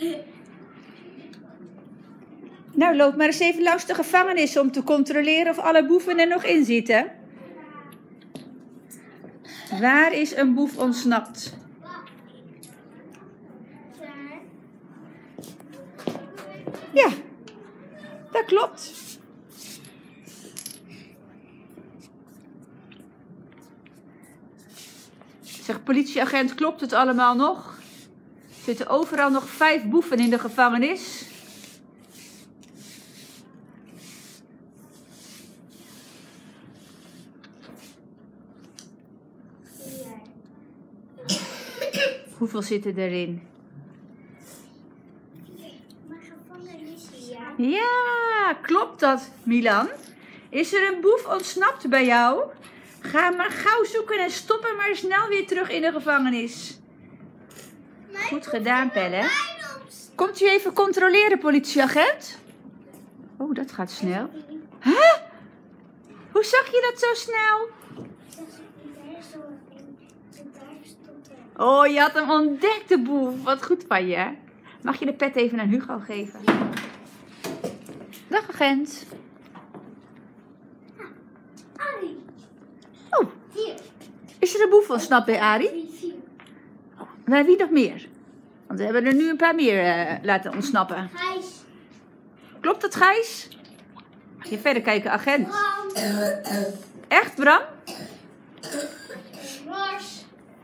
Nou, loop maar eens even langs de gevangenis om te controleren of alle boeven er nog in zitten. Waar is een boef ontsnapt? Ja, dat klopt. Zeg, politieagent, klopt het allemaal nog? Er zitten overal nog 5 boeven in de gevangenis. Hoeveel zitten erin? Ja, klopt dat, Milan? Is er een boef ontsnapt bij jou? Ga maar gauw zoeken en stop hem maar snel weer terug in de gevangenis. Goed gedaan, Pelle. Komt u even controleren, politieagent? Oh, dat gaat snel. Huh? Hoe zag je dat zo snel? Oh, je had hem ontdekt, de boef. Wat goed van je. Mag je de pet even aan Hugo geven? Dag, agent. Arie. Oh, is er een boef ontsnapt bij Arie? Oh, maar wie nog meer? Want we hebben er nu een paar meer laten ontsnappen. Gijs. Klopt het, Gijs? Mag je verder kijken, agent? Bram. Echt, Bram? Lars.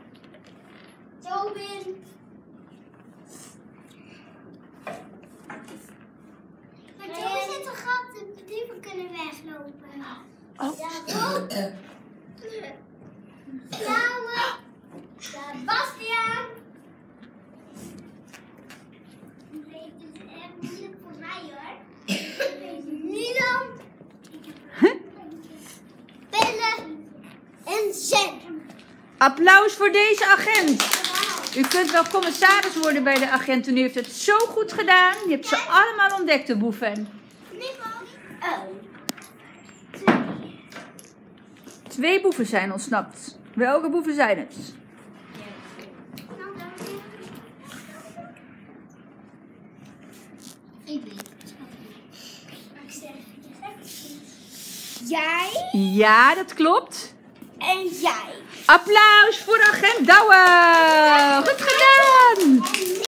Tobin. Maar Tobin zit een gat, de dieven kunnen weglopen. Oh. Ja, Blauwe. Sebastiaan. Nee, dit is echt moeilijk voor mij hoor. Milan. Pelle. En Zen. Applaus voor deze agent. U kunt wel commissaris worden bij de agent. U heeft het zo goed gedaan. Je hebt ze allemaal ontdekt, de boeven. Oh. 2 boeven zijn ontsnapt. Welke boeven zijn het? Ik weet het. Jij Ja, dat klopt. en jij. Applaus voor agent Douwe. Goed gedaan.